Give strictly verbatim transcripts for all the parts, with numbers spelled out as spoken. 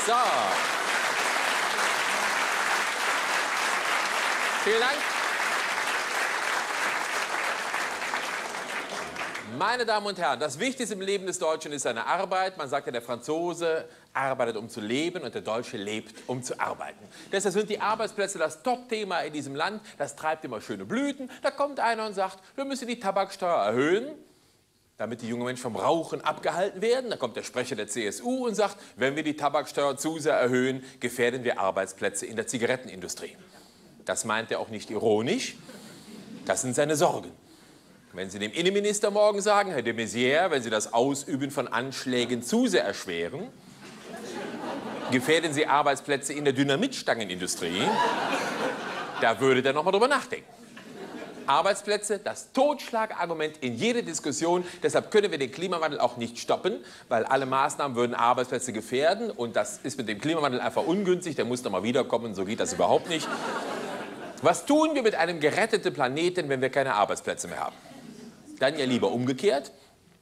So. Vielen Dank. Meine Damen und Herren, das Wichtigste im Leben des Deutschen ist seine Arbeit. Man sagt ja, der Franzose arbeitet, um zu leben, und der Deutsche lebt, um zu arbeiten. Deshalb sind die Arbeitsplätze das Top-Thema in diesem Land. Das treibt immer schöne Blüten. Da kommt einer und sagt, wir müssen die Tabaksteuer erhöhen, damit die jungen Menschen vom Rauchen abgehalten werden. Da kommt der Sprecher der C S U und sagt, wenn wir die Tabaksteuer zu sehr erhöhen, gefährden wir Arbeitsplätze in der Zigarettenindustrie. Das meint er auch nicht ironisch. Das sind seine Sorgen. Wenn Sie dem Innenminister morgen sagen, Herr de Maizière, wenn Sie das Ausüben von Anschlägen zu sehr erschweren, gefährden Sie Arbeitsplätze in der Dynamitstangenindustrie, da würde der noch mal drüber nachdenken. Arbeitsplätze, das Totschlagargument in jeder Diskussion. Deshalb können wir den Klimawandel auch nicht stoppen, weil alle Maßnahmen würden Arbeitsplätze gefährden. Und das ist mit dem Klimawandel einfach ungünstig. Der muss doch mal wiederkommen, so geht das überhaupt nicht. Was tun wir mit einem geretteten Planeten, wenn wir keine Arbeitsplätze mehr haben? Dann ja lieber umgekehrt.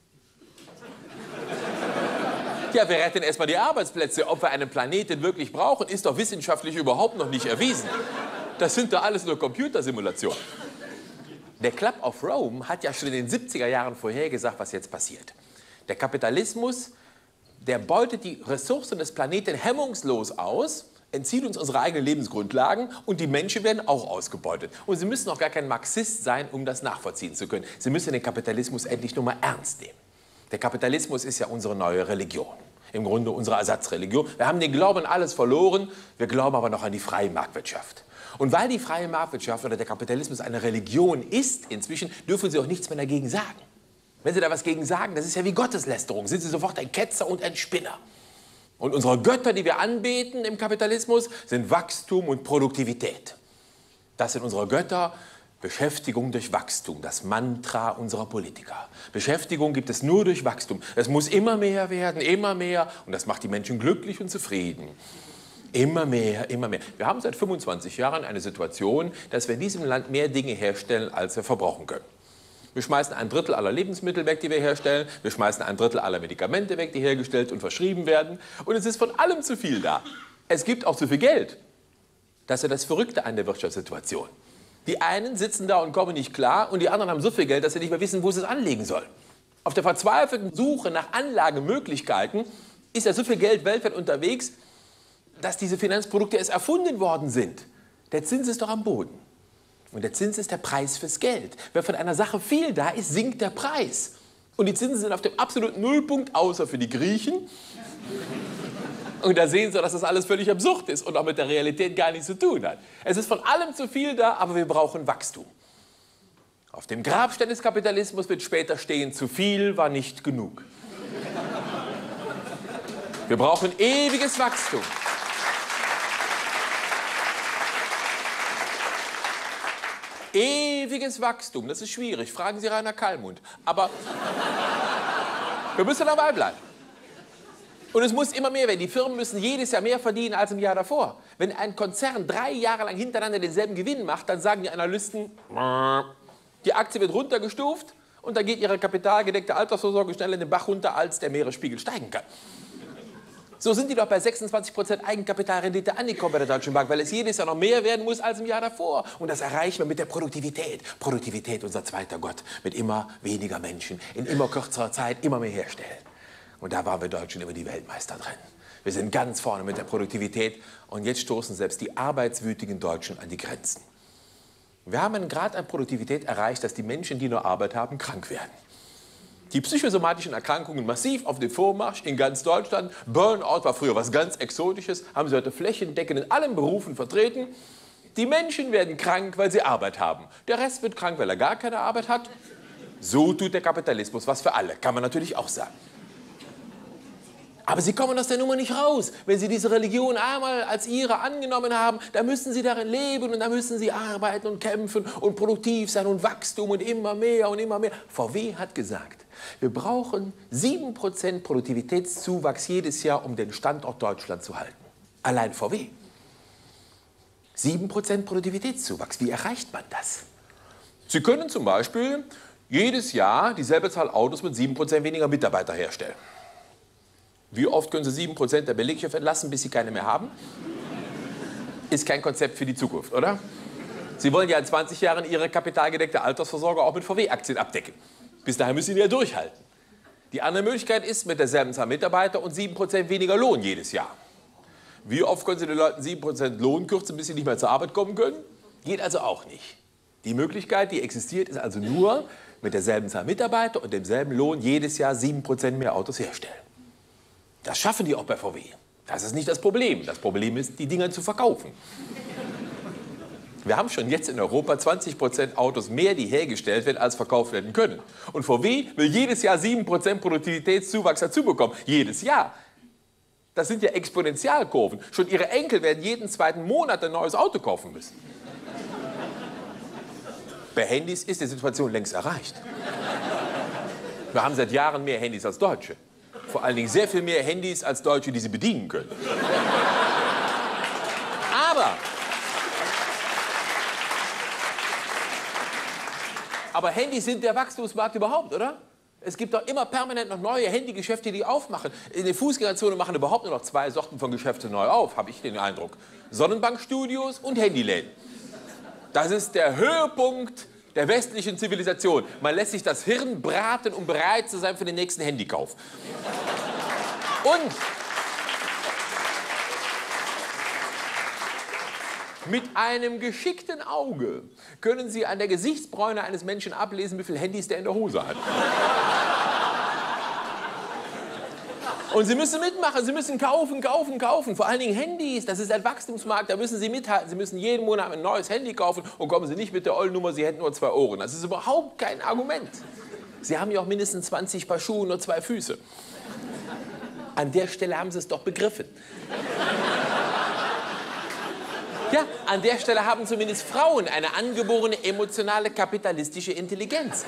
Ja, wir retten erstmal die Arbeitsplätze. Ob wir einen Planeten wirklich brauchen, ist doch wissenschaftlich überhaupt noch nicht erwiesen. Das sind doch alles nur Computersimulationen. Der Club of Rome hat ja schon in den siebziger Jahren vorhergesagt, was jetzt passiert. Der Kapitalismus, der beutet die Ressourcen des Planeten hemmungslos aus, entzieht uns unsere eigenen Lebensgrundlagen, und die Menschen werden auch ausgebeutet. Und Sie müssen auch gar kein Marxist sein, um das nachvollziehen zu können. Sie müssen den Kapitalismus endlich nur mal ernst nehmen. Der Kapitalismus ist ja unsere neue Religion. Im Grunde unsere Ersatzreligion. Wir haben den Glauben an alles verloren, wir glauben aber noch an die freie Marktwirtschaft. Und weil die freie Marktwirtschaft oder der Kapitalismus eine Religion ist inzwischen, dürfen Sie auch nichts mehr dagegen sagen. Wenn Sie da was gegen sagen, das ist ja wie Gotteslästerung, sind Sie sofort ein Ketzer und ein Spinner. Und unsere Götter, die wir anbeten im Kapitalismus, sind Wachstum und Produktivität. Das sind unsere Götter. Beschäftigung durch Wachstum, das Mantra unserer Politiker. Beschäftigung gibt es nur durch Wachstum. Es muss immer mehr werden, immer mehr. Und das macht die Menschen glücklich und zufrieden. Immer mehr, immer mehr. Wir haben seit fünfundzwanzig Jahren eine Situation, dass wir in diesem Land mehr Dinge herstellen, als wir verbrauchen können. Wir schmeißen ein Drittel aller Lebensmittel weg, die wir herstellen. Wir schmeißen ein Drittel aller Medikamente weg, die hergestellt und verschrieben werden. Und es ist von allem zu viel da. Es gibt auch zu viel Geld. Das ist ja das Verrückte an der Wirtschaftssituation. Die einen sitzen da und kommen nicht klar, und die anderen haben so viel Geld, dass sie nicht mehr wissen, wo sie es anlegen sollen. Auf der verzweifelten Suche nach Anlagemöglichkeiten ist ja so viel Geld weltweit unterwegs, dass diese Finanzprodukte erst erfunden worden sind. Der Zins ist doch am Boden. Und der Zins ist der Preis fürs Geld. Wenn von einer Sache viel da ist, sinkt der Preis. Und die Zinsen sind auf dem absoluten Nullpunkt, außer für die Griechen. Und da sehen Sie, dass das alles völlig absurd ist und auch mit der Realität gar nichts zu tun hat. Es ist von allem zu viel da, aber wir brauchen Wachstum. Auf dem Grabstein des Kapitalismus wird später stehen, zu viel war nicht genug. Wir brauchen ewiges Wachstum. Ewiges Wachstum, das ist schwierig. Fragen Sie Rainer Kallmund. Aber wir müssen dabei bleiben. Und es muss immer mehr werden. Die Firmen müssen jedes Jahr mehr verdienen als im Jahr davor. Wenn ein Konzern drei Jahre lang hintereinander denselben Gewinn macht, dann sagen die Analysten, die Aktie wird runtergestuft und dann geht ihre kapitalgedeckte Altersvorsorge schneller in den Bach runter, als der Meeresspiegel steigen kann. So sind die doch bei sechsundzwanzig Prozent Eigenkapitalrendite angekommen bei der Deutschen Bank, weil es jedes Jahr noch mehr werden muss als im Jahr davor. Und das erreichen wir mit der Produktivität. Produktivität, unser zweiter Gott, mit immer weniger Menschen, in immer kürzerer Zeit immer mehr herstellen. Und da waren wir Deutschen immer die Weltmeister drin. Wir sind ganz vorne mit der Produktivität, und jetzt stoßen selbst die arbeitswütigen Deutschen an die Grenzen. Wir haben einen Grad an Produktivität erreicht, dass die Menschen, die nur Arbeit haben, krank werden. Die psychosomatischen Erkrankungen massiv auf dem Vormarsch in ganz Deutschland. Burnout war früher was ganz Exotisches, haben sie heute flächendeckend in allen Berufen vertreten. Die Menschen werden krank, weil sie Arbeit haben. Der Rest wird krank, weil er gar keine Arbeit hat. So tut der Kapitalismus was für alle, kann man natürlich auch sagen. Aber Sie kommen aus der Nummer nicht raus. Wenn Sie diese Religion einmal als Ihre angenommen haben, dann müssen Sie darin leben und dann müssen Sie arbeiten und kämpfen und produktiv sein und Wachstum und immer mehr und immer mehr. V W hat gesagt, wir brauchen sieben Prozent Produktivitätszuwachs jedes Jahr, um den Standort Deutschland zu halten. Allein V W. sieben Prozent Produktivitätszuwachs. Wie erreicht man das? Sie können zum Beispiel jedes Jahr dieselbe Zahl Autos mit sieben Prozent weniger Mitarbeiter herstellen. Wie oft können Sie sieben Prozent der Belegschaft entlassen, bis Sie keine mehr haben? Ist kein Konzept für die Zukunft, oder? Sie wollen ja in zwanzig Jahren Ihre kapitalgedeckte Altersvorsorge auch mit V W-Aktien abdecken. Bis dahin müssen Sie ja durchhalten. Die andere Möglichkeit ist mit derselben Zahl Mitarbeiter und sieben Prozent weniger Lohn jedes Jahr. Wie oft können Sie den Leuten sieben Prozent Lohn kürzen, bis sie nicht mehr zur Arbeit kommen können? Geht also auch nicht. Die Möglichkeit, die existiert, ist also nur mit derselben Zahl Mitarbeiter und demselben Lohn jedes Jahr sieben Prozent mehr Autos herstellen. Das schaffen die auch bei V W. Das ist nicht das Problem. Das Problem ist, die Dinger zu verkaufen. Wir haben schon jetzt in Europa zwanzig Prozent Autos mehr, die hergestellt werden, als verkauft werden können. Und V W will jedes Jahr sieben Prozent Produktivitätszuwachs dazu bekommen. Jedes Jahr. Das sind ja Exponentialkurven. Schon Ihre Enkel werden jeden zweiten Monat ein neues Auto kaufen müssen. Bei Handys ist die Situation längst erreicht. Wir haben seit Jahren mehr Handys als Deutsche. Vor allen Dingen sehr viel mehr Handys als Deutsche, die sie bedienen können. Aber, aber Handys sind der Wachstumsmarkt überhaupt, oder? Es gibt doch immer permanent noch neue Handygeschäfte, die aufmachen. In der Fußgängerzone machen überhaupt nur noch zwei Sorten von Geschäften neu auf, habe ich den Eindruck. Sonnenbankstudios und Handyläden. Das ist der Höhepunkt der westlichen Zivilisation. Man lässt sich das Hirn braten, um bereit zu sein für den nächsten Handykauf. Und mit einem geschickten Auge können Sie an der Gesichtsbräune eines Menschen ablesen, wie viele Handys der in der Hose hat. Und Sie müssen mitmachen, Sie müssen kaufen, kaufen, kaufen. Vor allen Dingen Handys, das ist ein Wachstumsmarkt, da müssen Sie mithalten. Sie müssen jeden Monat ein neues Handy kaufen und kommen Sie nicht mit der Ollennummer, Sie hätten nur zwei Ohren. Das ist überhaupt kein Argument. Sie haben ja auch mindestens zwanzig Paar Schuhe und nur zwei Füße. An der Stelle haben Sie es doch begriffen. Ja, an der Stelle haben zumindest Frauen eine angeborene emotionale kapitalistische Intelligenz.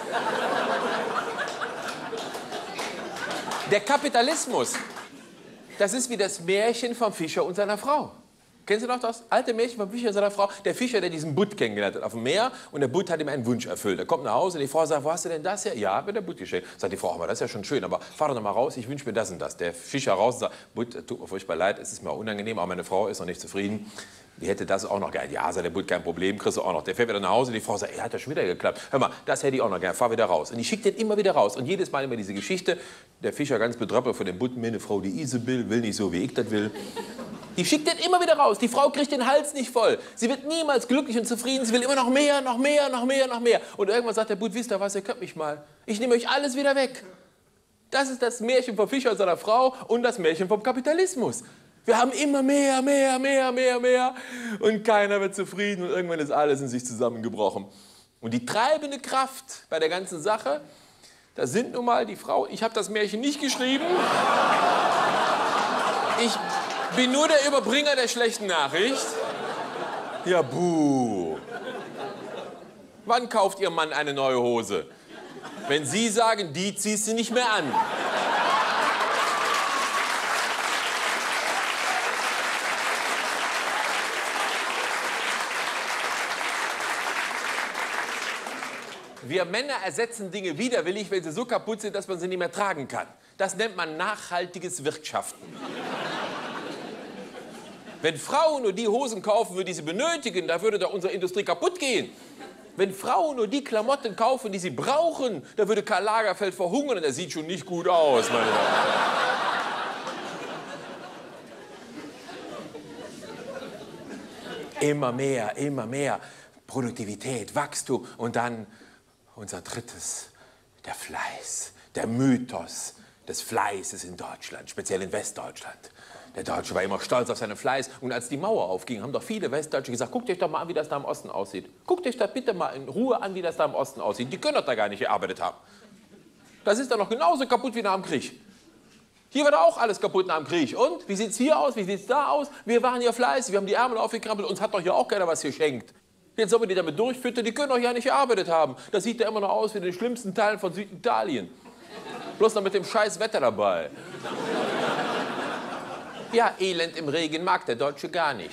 Der Kapitalismus, das ist wie das Märchen vom Fischer und seiner Frau. Kennen Sie noch das alte Märchen vom Fischer und seiner Frau? Der Fischer, der diesen Butt kennengelernt hat auf dem Meer und der Butt hat ihm einen Wunsch erfüllt. Er kommt nach Hause und die Frau sagt, wo hast du denn das her? Ja, mit der Butt geschenkt. Sagt die Frau, aber das ist ja schon schön, aber fahr doch noch mal raus, ich wünsche mir das und das. Der Fischer raus und sagt, Butt, tut mir furchtbar leid, es ist mir unangenehm, aber meine Frau ist noch nicht zufrieden. Die hätte das auch noch gern. Ja, sagt der Butt, kein Problem, kriegst du auch noch. Der fährt wieder nach Hause und die Frau sagt, er hat ja schon wieder geklappt. Hör mal, das hätte ich auch noch gern, fahr wieder raus. Und die schickt den immer wieder raus. Und jedes Mal immer diese Geschichte, der Fischer ganz betröppelt von dem Butt, meine Frau, die Isabel, will nicht so, wie ich das will. Die schickt den immer wieder raus. Die Frau kriegt den Hals nicht voll. Sie wird niemals glücklich und zufrieden. Sie will immer noch mehr, noch mehr, noch mehr, noch mehr. Und irgendwann sagt der Butt, wisst ihr was, ihr könnt mich mal. Ich nehme euch alles wieder weg. Das ist das Märchen vom Fischer und seiner Frau und das Märchen vom Kapitalismus. Wir haben immer mehr, mehr, mehr, mehr, mehr. Und keiner wird zufrieden und irgendwann ist alles in sich zusammengebrochen. Und die treibende Kraft bei der ganzen Sache, das sind nun mal die Frauen. Ich habe das Märchen nicht geschrieben. Ich bin nur der Überbringer der schlechten Nachricht. Ja, buh. Wann kauft Ihr Mann eine neue Hose? Wenn Sie sagen, die ziehst du nicht mehr an. Wir Männer ersetzen Dinge widerwillig, wenn sie so kaputt sind, dass man sie nicht mehr tragen kann. Das nennt man nachhaltiges Wirtschaften. Wenn Frauen nur die Hosen kaufen würden, die sie benötigen, da würde doch unsere Industrie kaputt gehen. Wenn Frauen nur die Klamotten kaufen, die sie brauchen, da würde Karl Lagerfeld verhungern und er sieht schon nicht gut aus, meine Damen. Immer mehr, immer mehr Produktivität, Wachstum und dann unser drittes, der Fleiß, der Mythos des Fleißes in Deutschland, speziell in Westdeutschland. Der Deutsche war immer stolz auf seinen Fleiß und als die Mauer aufging, haben doch viele Westdeutsche gesagt, guckt euch doch mal an, wie das da im Osten aussieht. Guckt euch da bitte mal in Ruhe an, wie das da im Osten aussieht. Die können doch da gar nicht gearbeitet haben. Das ist doch noch genauso kaputt wie nach dem Krieg. Hier war doch auch alles kaputt nach dem Krieg. Und, wie sieht es hier aus, wie sieht es da aus? Wir waren ja fleißig, wir haben die Ärmel aufgekrabbelt, uns hat doch hier auch keiner was geschenkt. Jetzt sollen wir die damit durchfüttern, die können doch ja nicht gearbeitet haben. Das sieht ja immer noch aus wie in den schlimmsten Teilen von Süditalien. Bloß noch mit dem scheiß Wetter dabei. Ja, Elend im Regen mag der Deutsche gar nicht.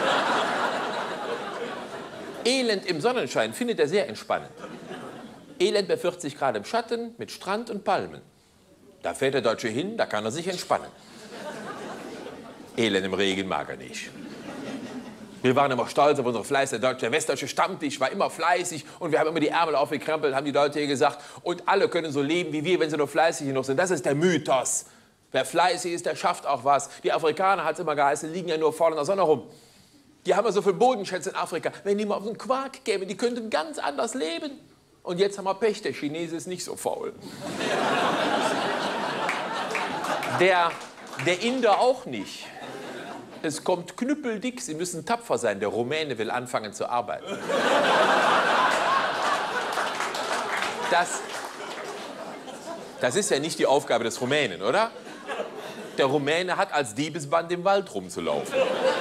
Elend im Sonnenschein findet er sehr entspannend. Elend bei vierzig Grad im Schatten mit Strand und Palmen. Da fährt der Deutsche hin, da kann er sich entspannen. Elend im Regen mag er nicht. Wir waren immer stolz auf unsere Fleiß. Der, deutsche, der westdeutsche Stammtisch war immer fleißig und wir haben immer die Ärmel aufgekrempelt, haben die Leute hier gesagt. Und alle können so leben wie wir, wenn sie nur fleißig genug sind. Das ist der Mythos. Wer fleißig ist, der schafft auch was. Die Afrikaner, hat es immer geheißen, liegen ja nur vorne in der Sonne rum. Die haben ja so viel Bodenschätze in Afrika. Wenn die mal auf den Quark kämen, die könnten ganz anders leben. Und jetzt haben wir Pech, der Chinese ist nicht so faul. Der, der Inder auch nicht. Es kommt knüppeldick, Sie müssen tapfer sein. Der Rumäne will anfangen zu arbeiten. Das, das ist ja nicht die Aufgabe des Rumänen, oder? Der Rumäne hat als Diebesband im Wald rumzulaufen.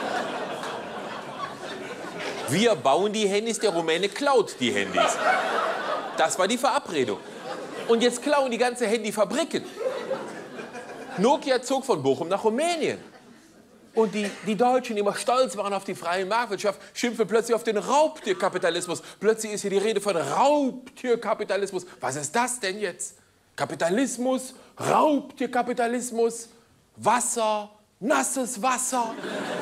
Wir bauen die Handys, der Rumäne klaut die Handys. Das war die Verabredung. Und jetzt klauen die ganze Handyfabriken. Nokia zog von Bochum nach Rumänien. Und die, die Deutschen, die immer stolz waren auf die freie Marktwirtschaft, schimpfen plötzlich auf den Raubtierkapitalismus. Plötzlich ist hier die Rede von Raubtierkapitalismus. Was ist das denn jetzt? Kapitalismus, Raubtierkapitalismus, Wasser, nasses Wasser.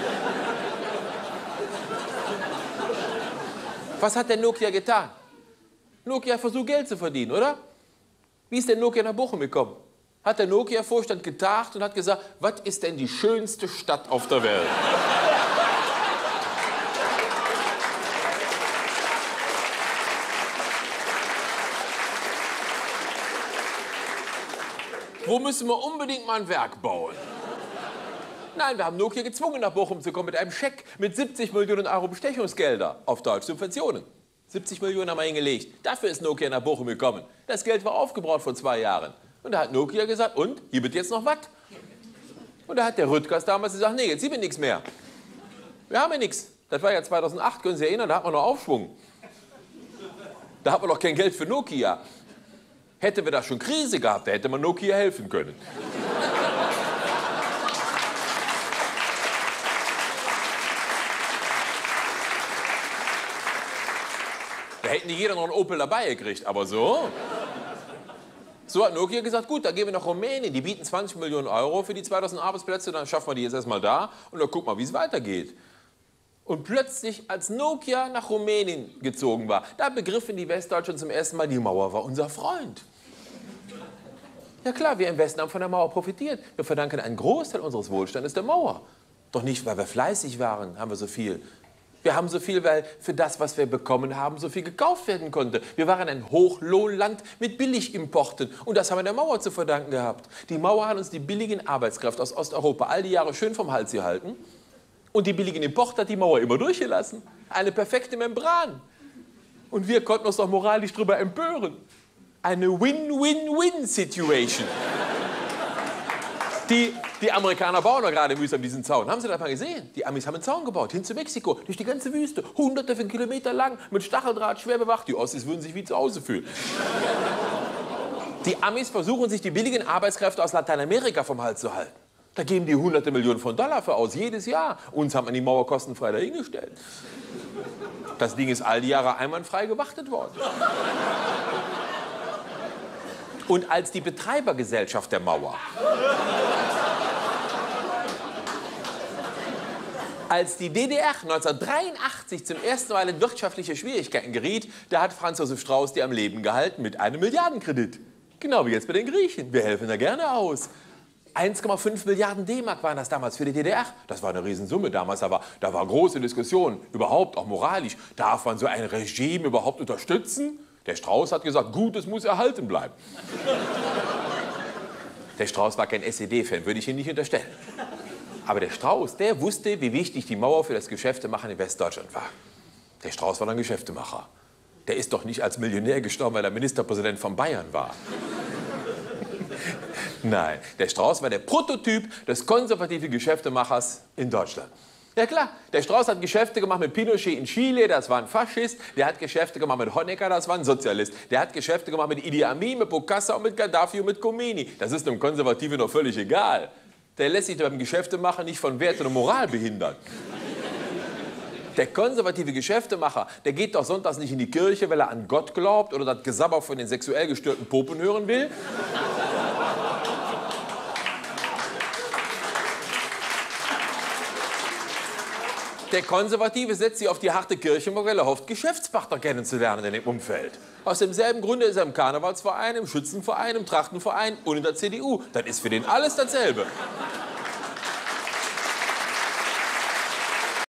Was hat denn Nokia getan? Nokia versucht Geld zu verdienen, oder? Wie ist denn Nokia nach Bochum gekommen? Hat der Nokia-Vorstand getagt und hat gesagt, was ist denn die schönste Stadt auf der Welt? Wo müssen wir unbedingt mal ein Werk bauen? Nein, wir haben Nokia gezwungen, nach Bochum zu kommen mit einem Scheck mit siebzig Millionen Euro Bestechungsgelder, auf Deutsch Subventionen. siebzig Millionen haben wir hingelegt. Dafür ist Nokia nach Bochum gekommen. Das Geld war aufgebraucht vor zwei Jahren. Und da hat Nokia gesagt, und, hier wird jetzt noch was? Und da hat der Rüttgers damals gesagt, nee, jetzt sieht wir nichts mehr. Wir haben ja nichts. Das war ja zweitausendacht, können Sie sich erinnern, da hat man noch Aufschwung. Da hat man noch kein Geld für Nokia. Hätten wir da schon Krise gehabt, da hätte man Nokia helfen können. Da hätten die jeder noch einen Opel dabei gekriegt, aber so. So hat Nokia gesagt, gut, dann gehen wir nach Rumänien. Die bieten zwanzig Millionen Euro für die zweitausend Arbeitsplätze, dann schaffen wir die jetzt erstmal da und dann gucken wir, wie es weitergeht. Und plötzlich, als Nokia nach Rumänien gezogen war, da begriffen die Westdeutschen zum ersten Mal, die Mauer war unser Freund. Ja klar, wir im Westen haben von der Mauer profitiert. Wir verdanken einen Großteil unseres Wohlstandes der Mauer. Doch nicht, weil wir fleißig waren, haben wir so viel. Wir haben so viel, weil für das, was wir bekommen haben, so viel gekauft werden konnte. Wir waren ein Hochlohnland mit Billigimporten. Und das haben wir der Mauer zu verdanken gehabt. Die Mauer hat uns die billigen Arbeitskräfte aus Osteuropa all die Jahre schön vom Hals gehalten. Und die billigen Importe hat die Mauer immer durchgelassen. Eine perfekte Membran. Und wir konnten uns doch moralisch darüber empören. Eine Win-Win-Win-Situation. Die, die Amerikaner bauen doch gerade mühsam diesen Zaun. Haben Sie das mal gesehen? Die Amis haben einen Zaun gebaut, hin zu Mexiko, durch die ganze Wüste. Hunderte von Kilometern lang, mit Stacheldraht, schwer bewacht. Die Ossis würden sich wie zu Hause fühlen. Die Amis versuchen, sich die billigen Arbeitskräfte aus Lateinamerika vom Hals zu halten. Da geben die hunderte Millionen von Dollar für aus, jedes Jahr. Uns haben an die Mauer kostenfrei dahingestellt. Das Ding ist all die Jahre einwandfrei gewartet worden. Und als die Betreibergesellschaft der Mauer, als die D D R neunzehnhundertdreiundachtzig zum ersten Mal in wirtschaftliche Schwierigkeiten geriet, da hat Franz Josef Strauß die am Leben gehalten mit einem Milliardenkredit. Genau wie jetzt bei den Griechen. Wir helfen da gerne aus. eins Komma fünf Milliarden D-Mark waren das damals für die D D R. Das war eine Riesensumme damals, aber da war große Diskussion, überhaupt auch moralisch. Darf man so ein Regime überhaupt unterstützen? Der Strauß hat gesagt, gut, es muss erhalten bleiben. Der Strauß war kein S E D-Fan, würde ich Ihnen nicht unterstellen. Aber der Strauß, der wusste, wie wichtig die Mauer für das Geschäftemachen in Westdeutschland war. Der Strauß war ein Geschäftemacher. Der ist doch nicht als Millionär gestorben, weil er Ministerpräsident von Bayern war. Nein, der Strauß war der Prototyp des konservativen Geschäftemachers in Deutschland. Ja klar, der Strauß hat Geschäfte gemacht mit Pinochet in Chile, das war ein Faschist. Der hat Geschäfte gemacht mit Honecker, das war ein Sozialist. Der hat Geschäfte gemacht mit Idi Amin, mit Bokassa und mit Gaddafi und mit Khomeini. Das ist einem Konservativen doch völlig egal. Der lässt sich beim Geschäftemacher nicht von Wert und Moral behindern. Der konservative Geschäftemacher, der geht doch sonntags nicht in die Kirche, weil er an Gott glaubt oder das Gesabber von den sexuell gestörten Popen hören will. Der Konservative setzt sich auf die harte Kirche, weil er hofft, Geschäftspartner kennenzulernen in dem Umfeld. Aus demselben Grunde ist er im Karnevalsverein, im Schützenverein, im Trachtenverein und in der C D U. Das ist für den alles dasselbe.